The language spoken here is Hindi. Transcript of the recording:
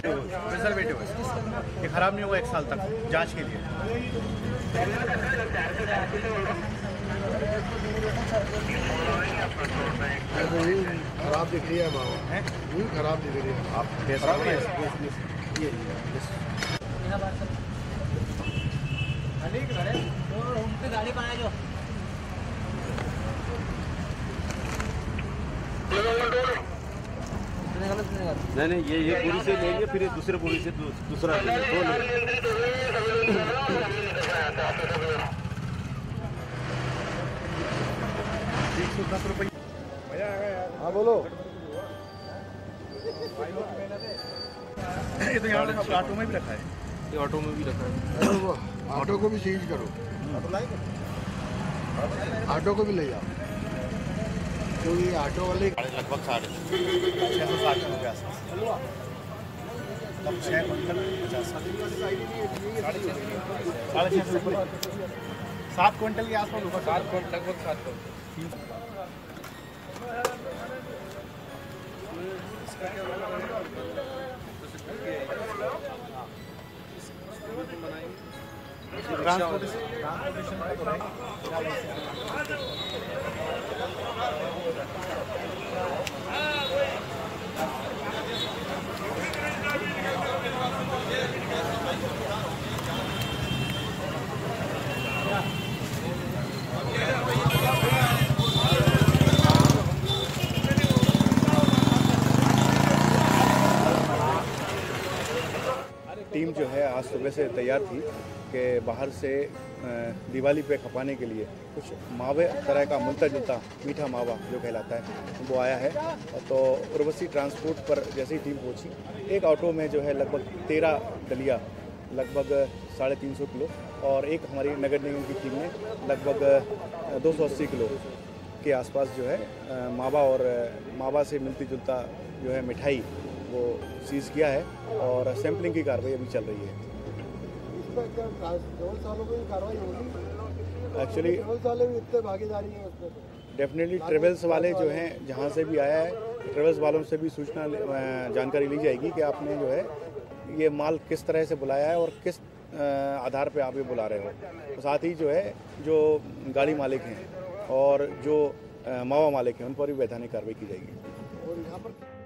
प्रिजर्वेटिव है, ये ख़राब नहीं होगा 1 साल तक जांच के लिए। खराब दिख रही है मावा, खराब दिख रही है। आप टेस्ट करो ना ये गाड़ी बनाए जो नहीं ये पूरी से लेंगे, फिर दूसरे पूरी से दूसरा लेंगे, 2 लेंगे। ₹110। हाँ बोलो। ये तो यहाँ पे ऑटो में भी रखा है, ये ऑटो में भी रखा है। ऑटो को भी सीज करो, ऑटो को भी ले जाओ, क्योंकि ऑटो वाले लगभग 660 किलो के आसपास, तब 6 क्विंटल 50 650 ऊपर 7 क्विंटल के आसपास होगा, लगभग 7 क्विंटल। ट्रांसपोर्टेशन का तो है। टीम जो है आज सुबह से तैयार थी कि बाहर से दिवाली पे खपाने के लिए कुछ मावे तरह का मिलता जुलता मीठा मावा जो कहलाता है वो आया है। तो उर्वशी ट्रांसपोर्ट पर जैसे ही टीम पहुंची, एक ऑटो में जो है लगभग 13 डलिया लगभग 350 किलो, और एक हमारी नगर निगम की टीम ने लगभग 280 किलो के आसपास जो है मावा और मावा से मिलती जुलता जो है मिठाई वो सीज़ किया है, और सैंपलिंग की कार्रवाई अभी चल रही है। एक्चुअली भागीदारी है उसमें डेफिनेटली ट्रेवल्स वाले जो हैं, जहाँ से भी आया है ट्रेवल्स वालों से भी सूचना जानकारी ली जाएगी कि आपने जो है ये माल किस तरह से बुलाया है और किस आधार पे आप ये बुला रहे हो। तो साथ ही जो है जो गाड़ी मालिक हैं और जो मावा मालिक हैं उन पर भी वैधानिक कार्रवाई की जाएगी। और यहाँ पर